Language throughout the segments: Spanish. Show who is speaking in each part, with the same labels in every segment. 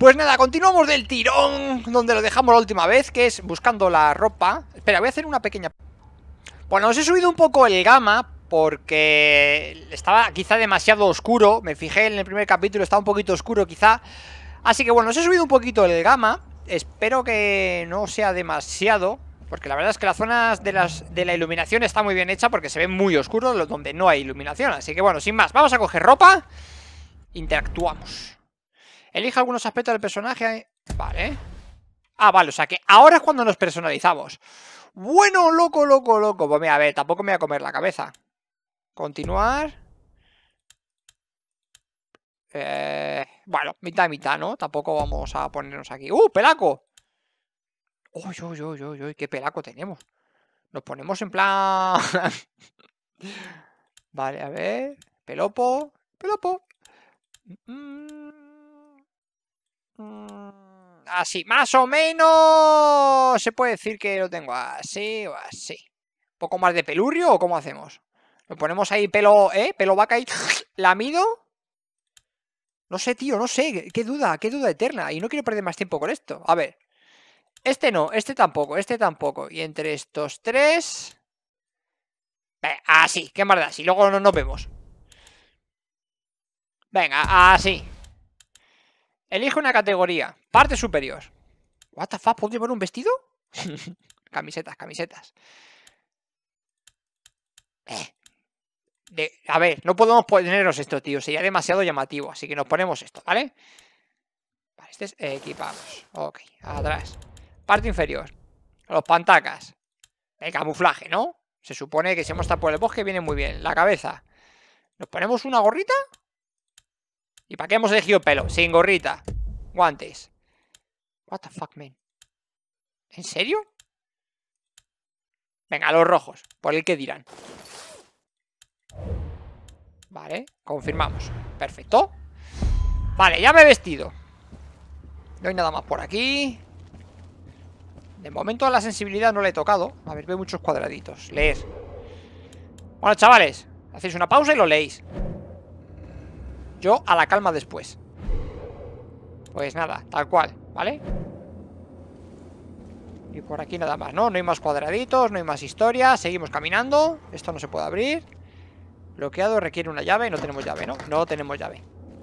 Speaker 1: Pues nada, continuamos del tirón donde lo dejamos la última vez, que es buscando la ropa. Espera, voy a hacer una pequeña... Bueno, os he subido un poco el gamma porque estaba quizá demasiado oscuro. Me fijé en el primer capítulo, estaba un poquito oscuro quizá. Así que bueno, os he subido un poquito el gamma. Espero que no sea demasiado, porque la verdad es que las zonas de la iluminación está muy bien hecha, porque se ve muy oscuro donde no hay iluminación. Así que bueno, sin más, vamos a coger ropa. Interactuamos. Elige algunos aspectos del personaje. Vale. Ah, vale, o sea que ahora es cuando nos personalizamos. Bueno, loco. Pues mira, a ver, tampoco me voy a comer la cabeza. Continuar. Bueno, mitad y mitad, ¿no? Tampoco vamos a ponernos aquí. ¡Pelaco! ¡Uy! ¡Qué pelaco tenemos! Nos ponemos en plan... Vale, a ver. Pelopo. Así, más o menos. Se puede decir que lo tengo así o así. ¿Un poco más de pelurrio o cómo hacemos? ¿Lo ponemos ahí pelo, pelo vaca y lamido? No sé, tío, no sé. Qué duda eterna. Y no quiero perder más tiempo con esto. A ver. Este no, este tampoco. Y entre estos tres... así, qué más da. Si luego no nos vemos. Venga, así. Elige una categoría. Parte superior. What the fuck, ¿puedo llevar un vestido? Camisetas. A ver, no podemos ponernos esto, tío. Sería demasiado llamativo. Así que nos ponemos esto, ¿vale? Vale, este es equipamos. Ok, atrás. Parte inferior. Los pantacas. El camuflaje, ¿no? Se supone que si hemos estado por el bosque viene muy bien. La cabeza. ¿Nos ponemos una gorrita? ¿Y para qué hemos elegido pelo? Sin gorrita. Guantes. What the fuck, man. ¿En serio? Venga, los rojos. Por el que dirán. Vale, confirmamos. Perfecto. Vale, ya me he vestido. No hay nada más por aquí. De momento a la sensibilidad no le he tocado. A ver, veo muchos cuadraditos. Leer. Bueno, chavales, hacéis una pausa y lo leéis. Yo a la calma después. Pues nada, tal cual, ¿vale? Y por aquí nada más, ¿no? No hay más cuadraditos, no hay más historias. Seguimos caminando. Esto no se puede abrir. Bloqueado, requiere una llave. No tenemos llave, ¿no? No tenemos llave.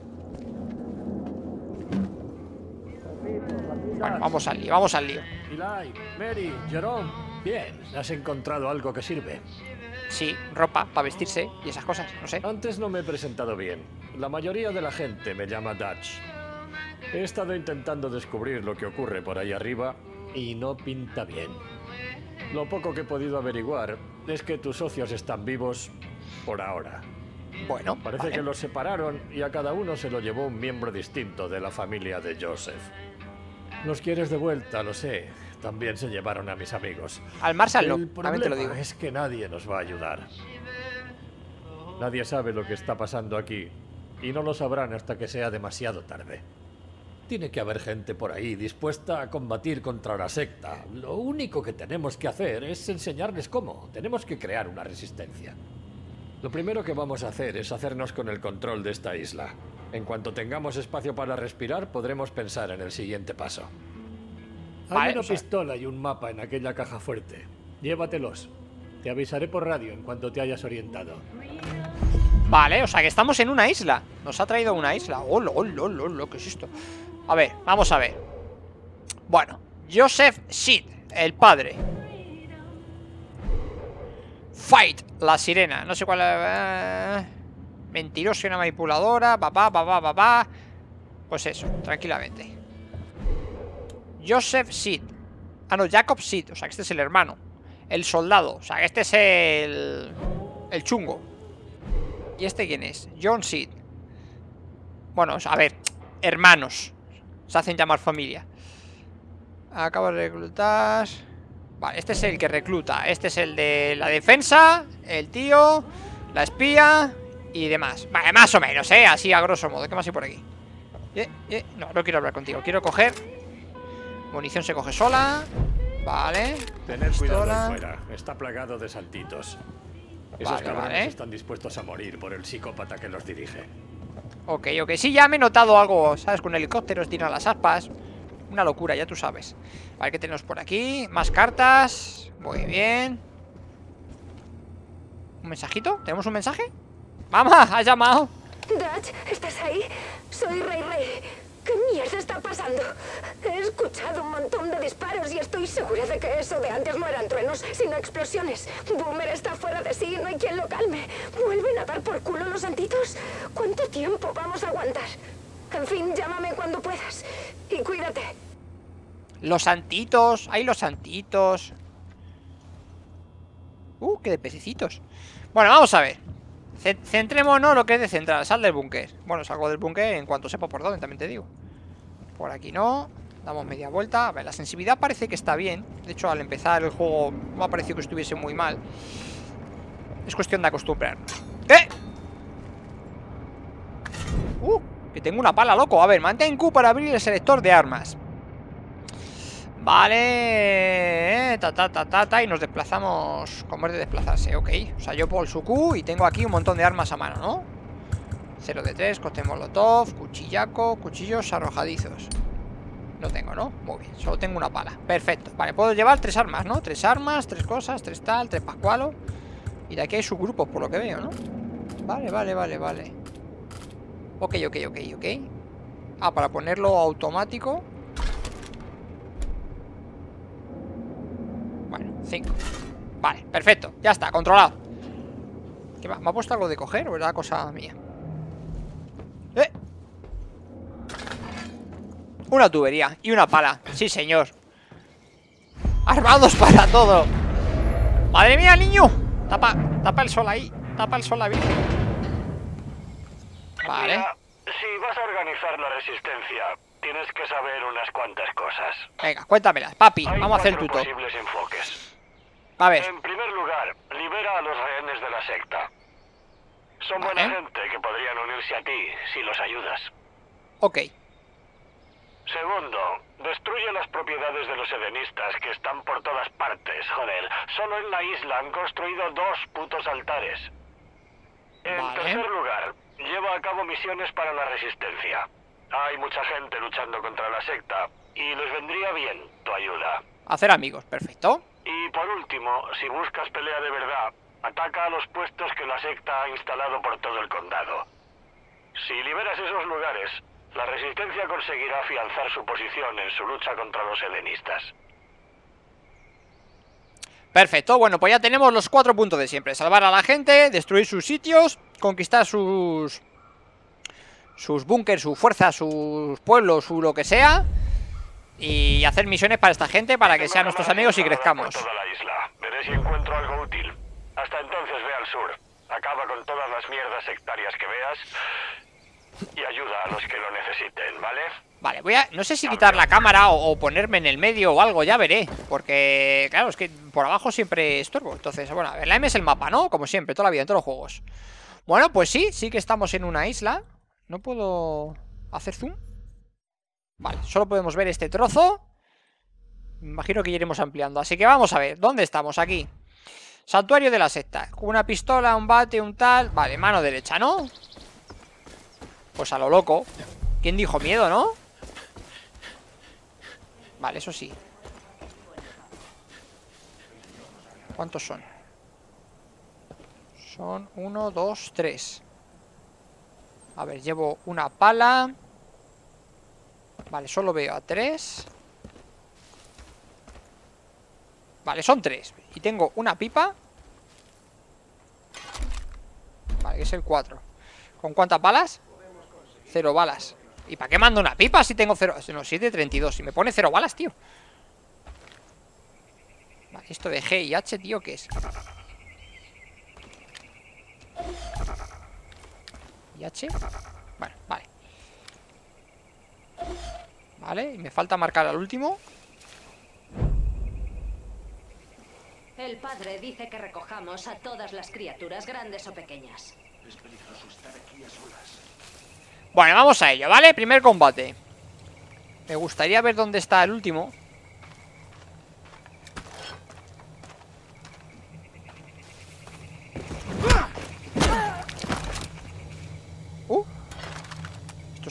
Speaker 1: Bueno, vamos al lío.
Speaker 2: Eli, Mary, Jerome. Bien, ¿has encontrado algo que sirve?
Speaker 1: Sí, ropa para vestirse y esas cosas, no sé.
Speaker 2: Antes no me he presentado bien. La mayoría de la gente me llama Dutch. He estado intentando descubrir lo que ocurre por ahí arriba y no pinta bien. Lo poco que he podido averiguar es que tus socios están vivos por ahora.
Speaker 1: Bueno,
Speaker 2: parece que los separaron y a cada uno se lo llevó un miembro distinto de la familia de Joseph. Los quieres de vuelta, lo sé. También se llevaron a mis amigos.
Speaker 1: Al Marshall no,
Speaker 2: El
Speaker 1: también te lo digo.
Speaker 2: problema es que nadie nos va a ayudar. Nadie sabe lo que está pasando aquí y no lo sabrán hasta que sea demasiado tarde. Tiene que haber gente por ahí dispuesta a combatir contra la secta. Lo único que tenemos que hacer es enseñarles cómo. Tenemos que crear una resistencia. Lo primero que vamos a hacer es hacernos con el control de esta isla. En cuanto tengamos espacio para respirar, podremos pensar en el siguiente paso. Hay una pistola y un mapa en aquella caja fuerte. Llévatelos. Te avisaré por radio en cuanto te hayas orientado.
Speaker 1: Vale, o sea que estamos en una isla. Nos ha traído a una isla. ¿Qué es esto? A ver, vamos a ver. Bueno, Joseph Seed, el padre. Fight, la sirena. No sé cuál. Mentirosa y una manipuladora. Papá. Pues eso, tranquilamente. Joseph Seed. Ah, no, Jacob Seed. O sea que este es el hermano. El soldado. O sea que este es el chungo. ¿Y este quién es? John Seed. Bueno, a ver, hermanos. Se hacen llamar familia. Acabo de reclutar. Vale, este es el que recluta. Este es el de la defensa. El tío. La espía. Y demás. Vale, más o menos, así a grosso modo. ¿Qué más hay por aquí? No quiero hablar contigo. Quiero coger. Munición se coge sola. Vale.
Speaker 2: Tener cuidado ahí fuera. Está plagado de saltitos. Esos cabrones
Speaker 1: vale.
Speaker 2: están dispuestos a morir por el psicópata que los dirige.
Speaker 1: Ok, ok, sí, ya me he notado algo, ¿sabes? Con helicópteros, tiran las aspas. Una locura, ya tú sabes. Vale, ¿qué tenemos por aquí? Más cartas. Muy bien. ¿Un mensajito? ¿Tenemos un mensaje? ¡Mamá! ¿Has llamado?
Speaker 3: Dutch, ¿estás ahí? Soy Ray Ray. ¿Qué mierda está pasando? He escuchado un montón de disparos y estoy segura de que eso de antes no eran truenos, sino explosiones. Boomer está fuera de sí y no hay quien lo calme. ¿Vuelven a dar por culo los santitos? ¿Cuánto tiempo vamos a aguantar? En fin, llámame cuando puedas. Y cuídate.
Speaker 1: Los santitos. Hay los santitos. Qué de pececitos. Bueno, vamos a ver. Centrémonos lo que es de central. Sal del búnker. Bueno, salgo del búnker en cuanto sepa por dónde, también te digo. Por aquí no. Damos media vuelta. A ver, la sensibilidad parece que está bien. De hecho, al empezar el juego no me ha parecido que estuviese muy mal. Es cuestión de acostumbrarnos. ¡Eh! Que tengo una pala, loco. A ver, mantén Q para abrir el selector de armas. Vale, y nos desplazamos como es de desplazarse, ok. O sea, yo pulso Q y tengo aquí un montón de armas a mano, ¿no? 0 de 3, cóctel molotov, cuchillaco, cuchillos arrojadizos. No tengo, ¿no? Muy bien, solo tengo una pala. Perfecto, vale, puedo llevar 3 armas, ¿no? 3 armas, 3 cosas, 3 tal, 3 pascualo. Y de aquí hay subgrupos por lo que veo, ¿no? Vale. Ok. Ah, para ponerlo automático. 5. Vale, perfecto, ya está, controlado. ¿Qué va? ¿Me ha puesto algo de coger o era cosa mía? Una tubería y una pala. Sí, señor. Armados para todo. ¡Madre mía, niño! Tapa el sol ahí. Tapa el sol la virgen. Vale.
Speaker 4: Mira, si vas a organizar la resistencia, tienes que saber unas cuantas cosas.
Speaker 1: Venga, cuéntamelas, papi.
Speaker 4: Hay
Speaker 1: Vamos a hacer el
Speaker 4: 4
Speaker 1: tuto.
Speaker 4: posibles enfoques.
Speaker 1: A ver.
Speaker 4: En primer lugar, libera a los rehenes de la secta. Son
Speaker 1: Vale.
Speaker 4: buena gente que podrían unirse a ti si los ayudas.
Speaker 1: Ok.
Speaker 4: Segundo, destruye las propiedades de los edenistas que están por todas partes, joder. Solo en la isla han construido 2 putos altares. En
Speaker 1: Vale.
Speaker 4: tercer lugar, lleva a cabo misiones para la resistencia. Hay mucha gente luchando contra la secta y les vendría bien tu ayuda.
Speaker 1: Hacer amigos, perfecto.
Speaker 4: Y por último, si buscas pelea de verdad, ataca a los puestos que la secta ha instalado por todo el condado. Si liberas esos lugares, la resistencia conseguirá afianzar su posición en su lucha contra los helenistas.
Speaker 1: Perfecto, bueno, pues ya tenemos los 4 puntos de siempre. Salvar a la gente, destruir sus sitios, conquistar sus búnkers, su fuerza, sus pueblos, su lo que sea. Y hacer misiones para esta gente, para que sean nuestros amigos y crezcamos.
Speaker 4: Por toda la isla. Veré si encuentro algo útil. Hasta entonces ve al sur. Acaba con todas las mierdas sectarias que veas y ayuda a los que lo necesiten, ¿vale?
Speaker 1: Vale, no sé si quitar la cámara o ponerme en el medio o algo, ya veré. Porque, claro, es que por abajo siempre estorbo. Entonces, bueno, a ver, la M es el mapa, ¿no? Como siempre, toda la vida, en todos los juegos. Bueno, pues sí que estamos en una isla. No puedo hacer zoom. Vale, solo podemos ver este trozo. Me imagino que ya iremos ampliando. Así que vamos a ver, ¿dónde estamos? Aquí. Santuario de la secta. Una pistola, un bate, un tal. Vale, mano derecha, ¿no? Pues a lo loco. ¿Quién dijo miedo, no? Vale, eso sí. ¿Cuántos son? Son 1, 2, 3. A ver, llevo una pala. Vale, solo veo a 3. Vale, son 3. Y tengo una pipa. Vale, que es el 4. ¿Con cuántas balas? 0 balas. ¿Y para qué mando una pipa si tengo 0? No, 7,32. Si me pone 0 balas, tío. Vale, esto de G y H, tío, ¿qué es? ¿Y H? Bueno, vale. Vale, y me falta marcar al último.
Speaker 5: El padre dice que recojamos a todas las criaturas, grandes o pequeñas.
Speaker 4: Es peligroso estar aquí a solas.
Speaker 1: Bueno, vamos a ello, ¿vale? Primer combate. Me gustaría ver dónde está el último.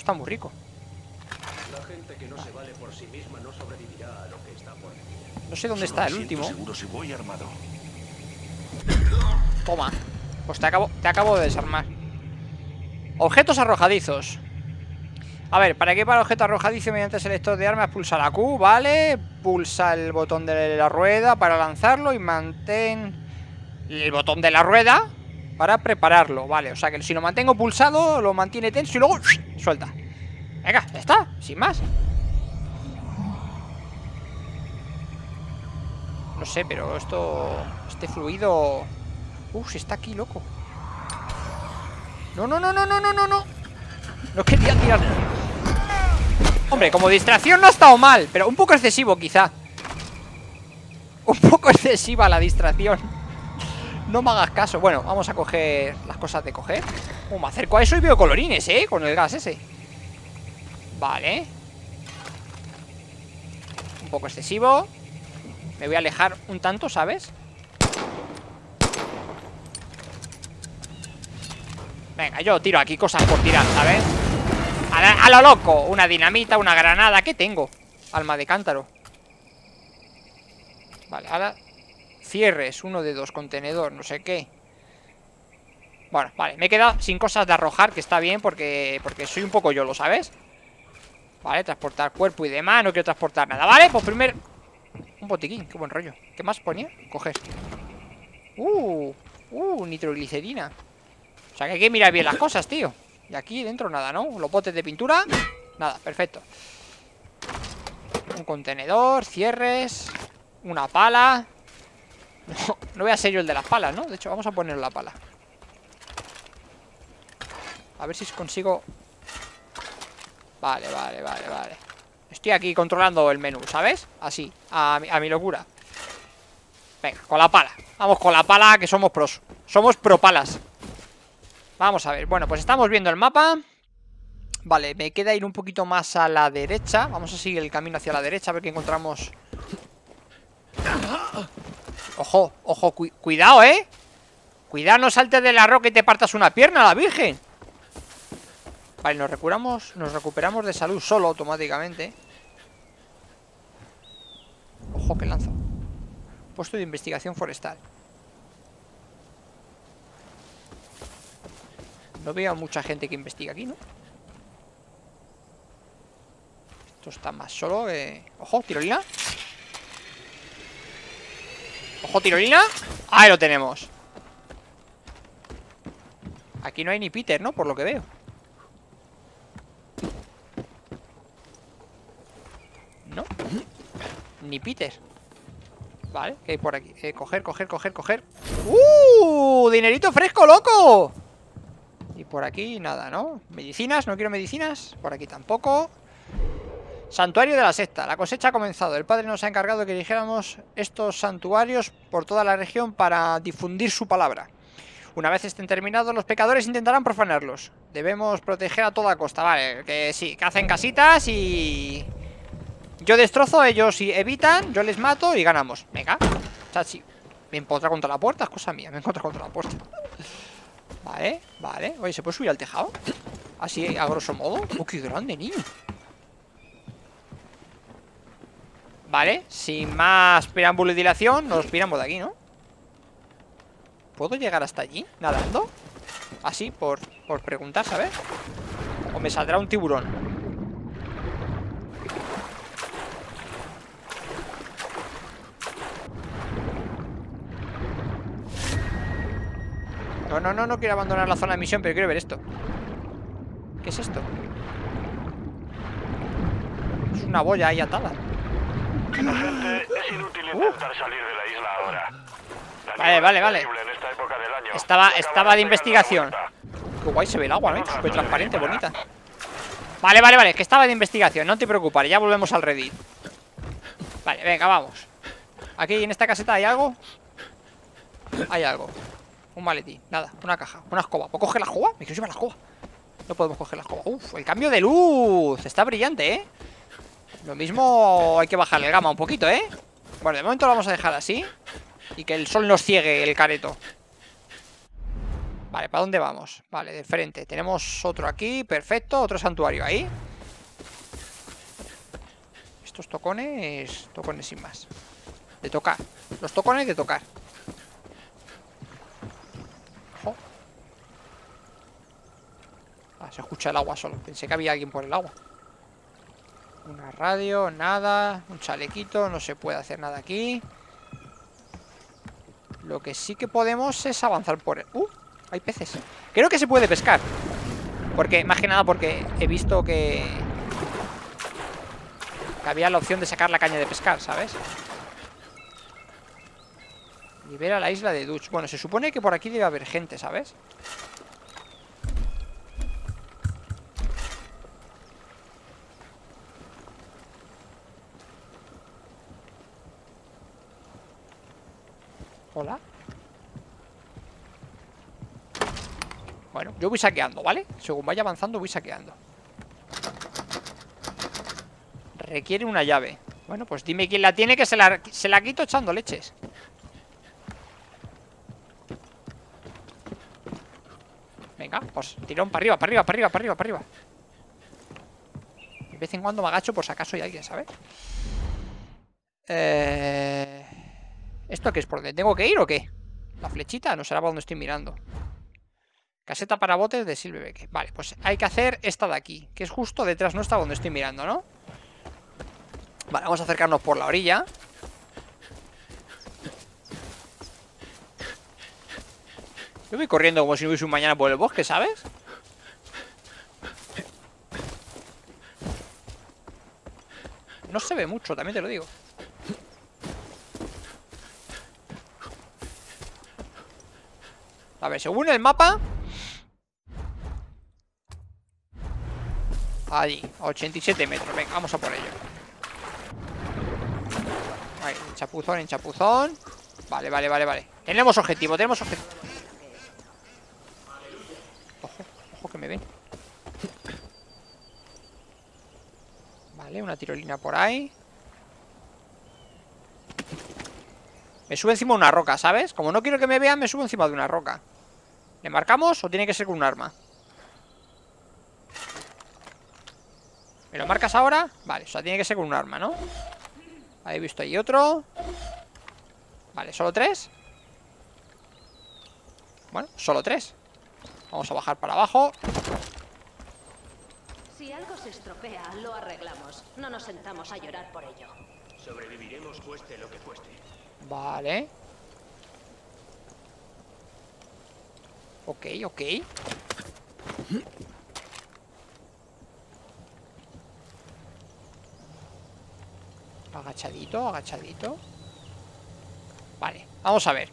Speaker 1: está muy rico.
Speaker 6: La gente que no se vale por sí misma no sobrevivirá a lo que está por venir.
Speaker 1: No sé dónde está el último.
Speaker 4: Seguro si voy armado.
Speaker 1: Toma. Pues te acabo de desarmar. Objetos arrojadizos. A ver, ¿para qué para objeto arrojadizo mediante selector de armas? Pulsa la Q, ¿vale? Pulsa el botón de la rueda para lanzarlo y mantén el botón de la rueda para prepararlo, ¿vale? O sea que si lo mantengo pulsado, lo mantiene tenso y luego suelta. Venga, ya está, sin más. No sé, pero este fluido... si está aquí, loco. No. No quería tirar. Hombre, como distracción no ha estado mal, pero un poco excesivo quizá. Un poco excesiva la distracción. No me hagas caso. Bueno, vamos a coger las cosas de coger. Me acerco a eso y veo colorines, con el gas ese. Vale. Un poco excesivo. Me voy a alejar un tanto, ¿sabes? Venga, yo tiro aquí cosas por tirar, ¿sabes? A lo loco. Una dinamita, una granada. ¿Qué tengo? Alma de cántaro. Vale, ahora cierres, 1 de 2, contenedor, no sé qué. Bueno, vale, me he quedado sin cosas de arrojar, que está bien porque soy un poco yolo, ¿sabes? Vale, transportar cuerpo y demás. No quiero transportar nada, ¿vale? Pues primero un botiquín, qué buen rollo. ¿Qué más ponía? Coger. Nitroglicerina. O sea que hay que mirar bien las cosas, tío. Y aquí dentro nada, ¿no? Los botes de pintura. Nada, perfecto. Un contenedor, cierres. Una pala. No voy a ser yo el de las palas, ¿no? De hecho, vamos a poner la pala. A ver si consigo. Vale. Estoy aquí controlando el menú, ¿sabes? Así, a mi locura. Venga, con la pala. Vamos con la pala, que somos pros. Somos pro palas. Vamos a ver, bueno, pues estamos viendo el mapa. Vale, me queda ir un poquito más a la derecha. Vamos a seguir el camino hacia la derecha, a ver qué encontramos. Ojo, cuidado, Cuidado, no saltes de la roca y te partas una pierna, la virgen. Vale, nos recuperamos de salud solo automáticamente. Ojo, que lanzo. Puesto de investigación forestal. No veo a mucha gente que investiga aquí, ¿no? Esto está más solo. Ojo, tirolina. Ojo, tirolina. Ahí lo tenemos. Aquí no hay ni Peter, ¿no? Por lo que veo. No. Ni Peter. Vale, ¿qué hay por aquí? Coger. ¡Dinerito fresco, loco! Y por aquí nada, ¿no? Medicinas, no quiero medicinas. Por aquí tampoco. Santuario de la secta. La cosecha ha comenzado. El padre nos ha encargado de que eligiéramos estos santuarios por toda la región para difundir su palabra. Una vez estén terminados, los pecadores intentarán profanarlos. Debemos proteger a toda costa. Vale, que sí, que hacen casitas y... yo destrozo, ellos evitan, yo les mato y ganamos. Venga, chachi. Me he encontrado contra la puerta, es cosa mía. Me he encontrado contra la puerta. Vale. Oye, ¿se puede subir al tejado? Así, a grosso modo. Qué grande, niño. Vale, sin más preámbulo y dilación, nos piramos de aquí, ¿no? ¿Puedo llegar hasta allí? ¿Nadando? Así, por preguntar, ¿sabes? ¿O me saldrá un tiburón? No quiero abandonar la zona de misión, pero quiero ver esto. ¿Qué es esto? Es una boya ahí atada.
Speaker 4: Gente, es inútil intentar salir de la isla ahora.
Speaker 1: Vale.
Speaker 4: En esta época del año.
Speaker 1: Estaba de investigación. Qué guay se ve el agua, ¿no? Súper transparente, bonita. Vale, que estaba de investigación. No te preocupes, ya volvemos al Reddit. Vale, venga, vamos. Aquí en esta caseta hay algo. Hay algo. Un maletín, nada, una caja, una escoba. ¿Puedo coger la escoba? Me quiero llevar la escoba. No podemos coger la escoba. Uf, el cambio de luz. Está brillante, Lo mismo hay que bajarle el gama un poquito, Bueno, de momento lo vamos a dejar así. Y que el sol nos ciegue el careto. Vale, ¿para dónde vamos? Vale, de frente. Tenemos otro aquí, perfecto. Otro santuario ahí. Estos tocones... Tocones sin más. De tocar. Los tocones de tocar. Ojo. Ah, se escucha el agua solo. Pensé que había alguien por el agua. Una radio, nada. Un chalequito, no se puede hacer nada aquí. Lo que sí que podemos es avanzar por el... hay peces. Creo que se puede pescar. Porque, más que nada porque he visto que había la opción de sacar la caña de pescar, ¿sabes? Libera la isla de Dutch. Bueno, se supone que por aquí debe haber gente, ¿sabes? Hola. Bueno, yo voy saqueando, ¿vale? Según vaya avanzando voy saqueando. Requiere una llave. Bueno, pues dime quién la tiene, que se la quito echando leches. Venga, pues tirón para arriba, para arriba, para arriba, para arriba, para arriba. De vez en cuando me agacho por si acaso hay alguien, ¿sabes? ¿Esto qué es? ¿Por dónde tengo que ir o qué? La flechita no será para donde estoy mirando. Caseta para botes de Silverbeck. Vale, pues hay que hacer esta de aquí, que es justo detrás nuestra donde estoy mirando, ¿no? Vale, vamos a acercarnos por la orilla. Yo voy corriendo como si no hubiese un mañana por el bosque, ¿sabes? No se ve mucho, también te lo digo. A ver, según el mapa... Allí, a 87 metros. Venga, vamos a por ello. Ahí, en chapuzón, en chapuzón. Vale, vale, vale, vale. Tenemos objetivo, tenemos objetivo. Ojo, ojo que me ven. Vale, una tirolina por ahí. Me sube encima de una roca, ¿sabes? Como no quiero que me vean, me subo encima de una roca. ¿Le marcamos o tiene que ser con un arma? ¿Me lo marcas ahora? Vale, o sea, tiene que ser con un arma, ¿no? Ahí he visto ahí otro. Vale, ¿solo 3? Bueno, solo 3. Vamos a bajar para abajo.
Speaker 5: Si algo se estropea, lo arreglamos. No nos sentamos a llorar por ello.
Speaker 6: Sobreviviremos cueste lo que cueste.
Speaker 1: Vale. Ok, ok. Agachadito, agachadito. Vale, vamos a ver.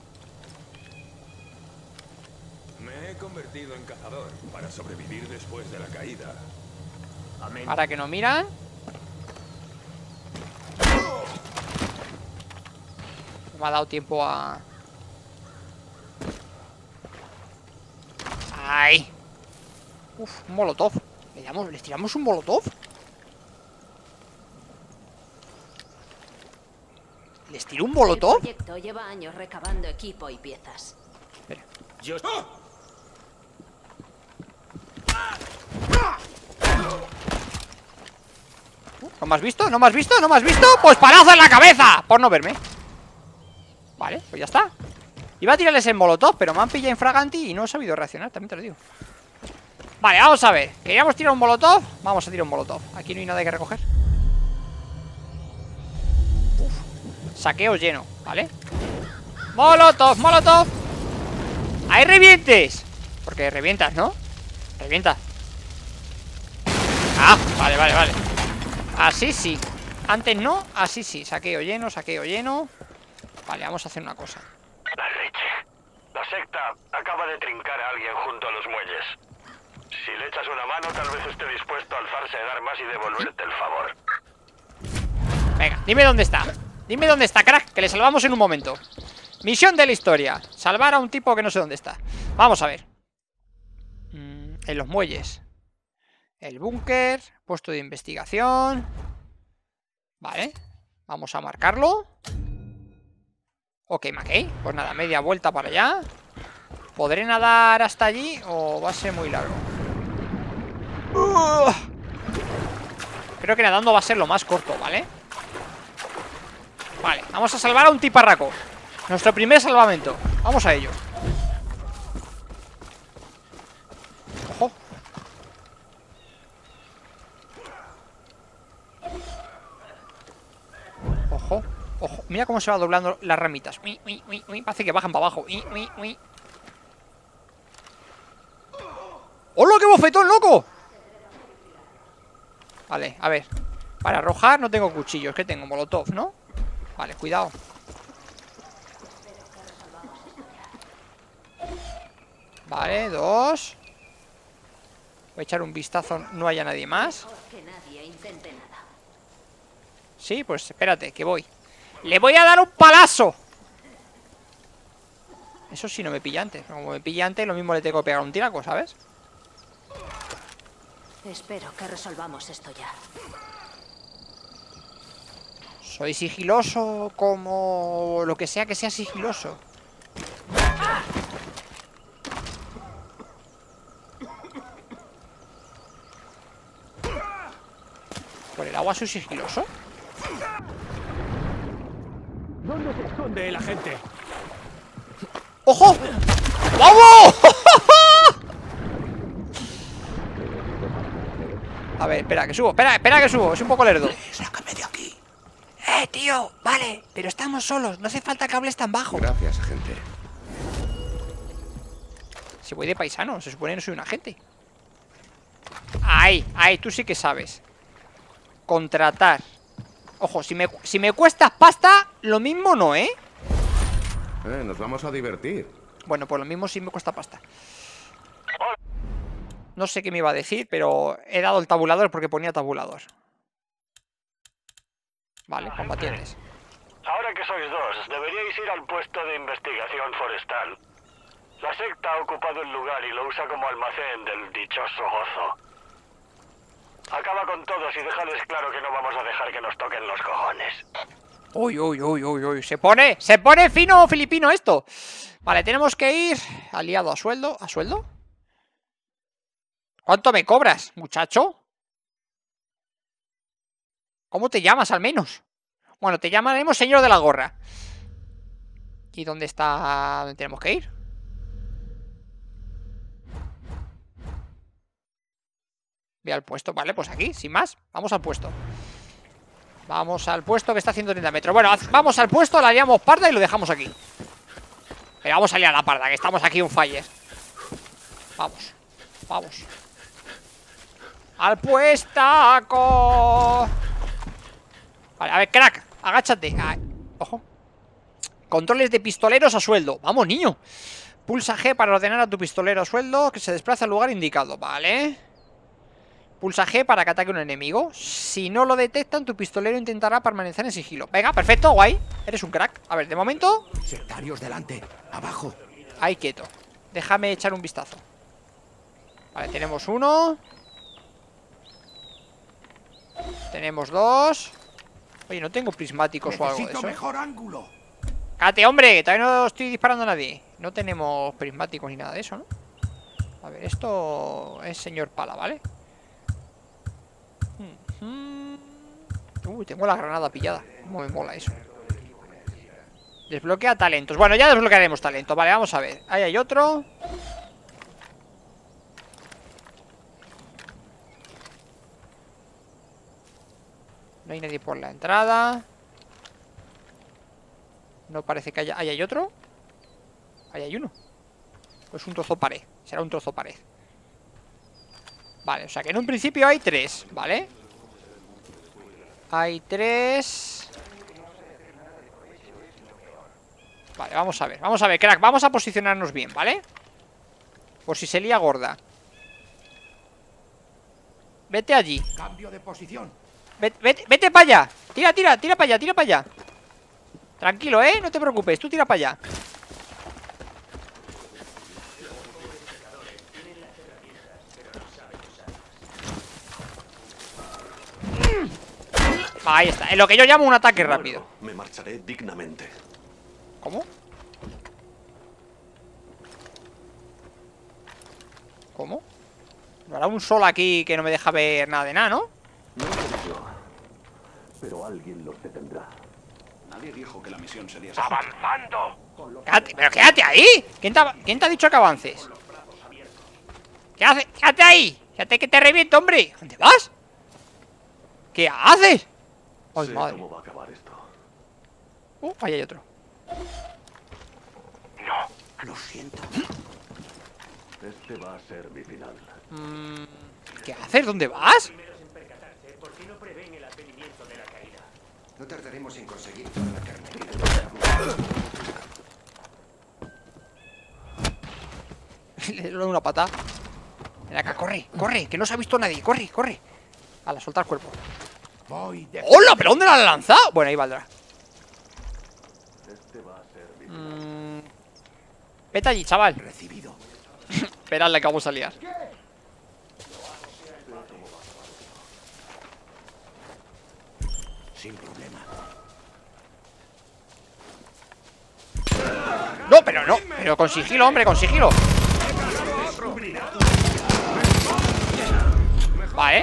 Speaker 6: Me he convertido en cazador para sobrevivir después de la caída. Amén.
Speaker 1: Ahora que no miran. No me ha dado tiempo a... ¡Ay! Uf, un molotov. ¿Les tiramos un molotov? ¿Les tiro un molotov?
Speaker 5: El proyecto lleva años recabando equipo y piezas.
Speaker 1: Espera.
Speaker 6: Yo...
Speaker 1: ¿No me has visto? ¿No me has visto? ¿No me has visto? ¡Pues palazo en la cabeza! Por no verme. Vale, pues ya está. Iba a tirarles el molotov, pero me han pillado infraganti y no he sabido reaccionar, también te lo digo. Vale, vamos a ver. ¿Queríamos tirar un molotov? Vamos a tirar un molotov. Aquí no hay nada que recoger. Uf. Saqueo lleno, ¿vale? ¡Molotov, molotov! ¡Ahí revientes! Porque revientas, ¿no? Revienta. Ah, vale, vale, vale. Así sí. Antes no, así sí. Saqueo lleno, saqueo lleno. Vale, vamos a hacer una cosa.
Speaker 4: La leche. La secta acaba de trincar a alguien junto a los muelles. Si le echas una mano, tal vez esté dispuesto a alzarse en armas y devolverte el favor.
Speaker 1: Venga, dime dónde está. Dime dónde está, crack, que le salvamos en un momento. Misión de la historia. Salvar a un tipo que no sé dónde está. Vamos a ver. En los muelles. El búnker. Puesto de investigación. Vale. Vamos a marcarlo. Ok, McKay. Pues nada, media vuelta para allá. ¿Podré nadar hasta allí o va a ser muy largo? Creo que nadando va a ser lo más corto, ¿vale? Vale, vamos a salvar a un tiparraco. Nuestro primer salvamento. Vamos a ello. Ojo. Ojo, ojo. Mira cómo se va doblando las ramitas. Parece que bajan para abajo. ¡Hola, qué bofetón, loco! Vale, a ver. Para arrojar no tengo cuchillos. ¿Qué tengo? Molotov, ¿no? Vale, cuidado. Vale, 2. Voy a echar un vistazo. No haya nadie más.
Speaker 5: Que nadie intente nada.
Speaker 1: Sí, pues espérate, que voy. ¡Le voy a dar un palazo! Eso sí no me pilla antes. Como me pilla antes, lo mismo le tengo que pegar un tiraco, ¿sabes?
Speaker 5: Espero que resolvamos esto ya.
Speaker 1: Soy sigiloso como lo que sea sigiloso. ¿Por el agua soy sigiloso?
Speaker 6: ¿Dónde se esconde la gente?
Speaker 1: ¡Ojo! ¡Vamos! A ver, espera, que subo. Espera que subo. Es un poco lerdo.
Speaker 7: Sácame de aquí.
Speaker 1: Tío, vale, pero estamos solos. No hace falta que hables tan bajo.
Speaker 7: Gracias, agente.
Speaker 1: Si voy de paisano, se supone que no soy un agente. Ahí, tú sí que sabes. Contratar. Ojo, si me cuestas pasta, lo mismo no, ¿eh?
Speaker 7: Nos vamos a divertir.
Speaker 1: Bueno, pues lo mismo sí me cuesta pasta. No sé qué me iba a decir, pero he dado el tabulador porque ponía tabulador. Vale, combatientes.
Speaker 4: Ahora que sois dos, deberíais ir al puesto de investigación forestal. La secta ha ocupado el lugar y lo usa como almacén del dichoso gozo. Acaba con todos y déjales claro que no vamos a dejar que nos toquen los cojones.
Speaker 1: Uy. Se pone fino filipino esto. Vale, tenemos que ir aliado a sueldo. ¿A sueldo? ¿Cuánto me cobras, muchacho? ¿Cómo te llamas al menos? Bueno, te llamaremos señor de la gorra. ¿Y dónde está? ¿Dónde tenemos que ir? Voy al puesto, vale, pues aquí, sin más. Vamos al puesto. Vamos al puesto que está a 130 metros. Bueno, vamos al puesto, la liamos parda y lo dejamos aquí. Pero vamos a liar la parda, que estamos aquí un fire. Vamos. ¡Al puestaco! Vale, a ver, crack, agáchate. Ay, ojo. Controles de pistoleros a sueldo. Vamos, niño. Pulsa G para ordenar a tu pistolero a sueldo que se desplace al lugar indicado. Vale. Pulsa G para que ataque un enemigo. Si no lo detectan, tu pistolero intentará permanecer en sigilo. Venga, perfecto, guay. Eres un crack. A ver, de momento.
Speaker 7: Sectarios delante, abajo.
Speaker 1: Ahí quieto. Déjame echar un vistazo. Vale, tenemos uno. Tenemos dos. Oye, no tengo prismáticos o algo de eso.
Speaker 7: Mejor ángulo.
Speaker 1: ¡Cállate, hombre! Que todavía no estoy disparando a nadie. No tenemos prismáticos ni nada de eso, ¿no? A ver, esto es señor pala, ¿vale? Tengo la granada pillada. ¿Cómo me mola eso? Desbloquea talentos. Bueno, ya desbloquearemos talento. Vale, vamos a ver. Ahí hay otro. No hay nadie por la entrada. No parece que haya... ¿Ahí hay otro? Ahí hay uno. Pues un trozo pared. Será un trozo pared. Vale, o sea que en un principio hay 3, ¿vale? Hay 3. Vale, vamos a ver, crack. Vamos a posicionarnos bien, ¿vale? Por si se lía gorda. Vete allí.
Speaker 7: Cambio de posición.
Speaker 1: Vete para allá. Tira para allá. Tranquilo, no te preocupes, tú tira para allá. Ahí está, es lo que yo llamo un ataque rápido.
Speaker 8: Me marcharé dignamente.
Speaker 1: ¿Cómo? ¿Cómo? Habrá un sol aquí que no me deja ver nada de nada, ¿no?
Speaker 8: No soy yo, pero alguien los detendrá.
Speaker 7: Nadie dijo que la misión sería...
Speaker 4: ¡Avanzando!
Speaker 1: ¡Pero quédate ahí! ¿Quién te ha dicho que avances? ¿Qué haces? ¡Quédate ahí! ¡Quédate que te reviento, hombre! ¿Dónde vas? ¿Qué haces? ¡Ay,
Speaker 8: Sé
Speaker 1: madre!
Speaker 8: cómo va a acabar esto.
Speaker 1: Ahí hay otro.
Speaker 4: No.
Speaker 7: Lo siento.
Speaker 8: Este va a ser mi final.
Speaker 1: ¿Qué haces? ¿Dónde vas?
Speaker 7: No tardaremos en conseguir toda la carne.
Speaker 1: Le doy una patada. Ven acá, corre, corre, que no se ha visto nadie. Corre, corre. A soltar el cuerpo.
Speaker 7: Voy de...
Speaker 1: ¡Hola! ¿Pero dónde la han lanzado? Bueno, ahí valdrá.
Speaker 8: Este va a ser mi final.
Speaker 1: Vete allí, chaval.
Speaker 7: Recibido.
Speaker 1: Esperadle que vamos a liar.
Speaker 7: Sin problema.
Speaker 1: No, pero no. Pero con sigilo, hombre, con sigilo. Vale.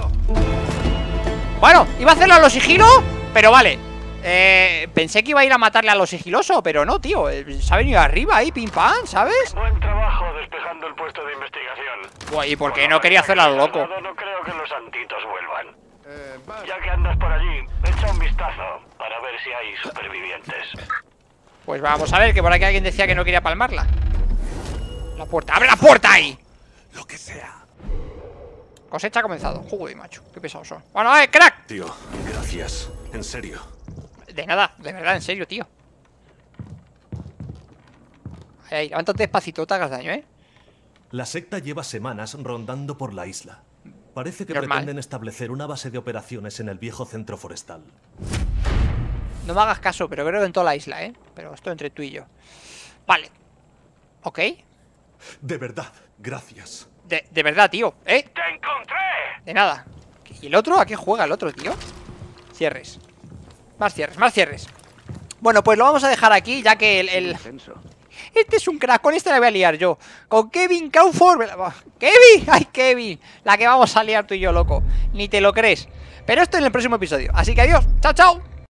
Speaker 1: Bueno, iba a hacerlo a lo sigilo, pero vale. Pensé que iba a ir a matarle a lo sigiloso, pero no, tío. Se ha venido arriba ahí, pim pam, ¿sabes?
Speaker 4: Buen trabajo despejando el puesto de investigación.
Speaker 1: Buah, ¿y por qué no quería hacerlo a lo loco?
Speaker 4: No creo que los santitos vuelvan. Ya que andas por allí, echa un vistazo para ver si hay supervivientes.
Speaker 1: Pues vamos a ver, que por aquí alguien decía que no quería palmarla. La puerta, ¡abre la puerta ahí!
Speaker 7: Lo que sea.
Speaker 1: Cosecha ha comenzado. Joder, macho, qué pesados son. Bueno, crack.
Speaker 6: Tío, gracias. En serio.
Speaker 1: De nada, de verdad, en serio, tío. Ahí, levántate despacito, no te hagas daño, ¿eh?
Speaker 9: La secta lleva semanas rondando por la isla. Parece que
Speaker 1: Normal.
Speaker 9: pretenden establecer una base de operaciones en el viejo centro forestal.
Speaker 1: No me hagas caso, pero creo que en toda la isla, ¿eh? Pero esto entre tú y yo. Vale. Ok.
Speaker 9: De verdad, gracias.
Speaker 1: De verdad, tío, ¿eh?
Speaker 4: ¡Te encontré!
Speaker 1: De nada. ¿Y el otro? ¿A qué juega el otro, tío? Cierres. Más cierres, más cierres. Bueno, pues lo vamos a dejar aquí, ya que este es un crack, con este la voy a liar yo. Con Kevin Crawford. ¡Kevin! ¡Ay, Kevin! La que vamos a liar tú y yo, loco. Ni te lo crees. Pero esto en el próximo episodio. Así que adiós. ¡Chao, chao!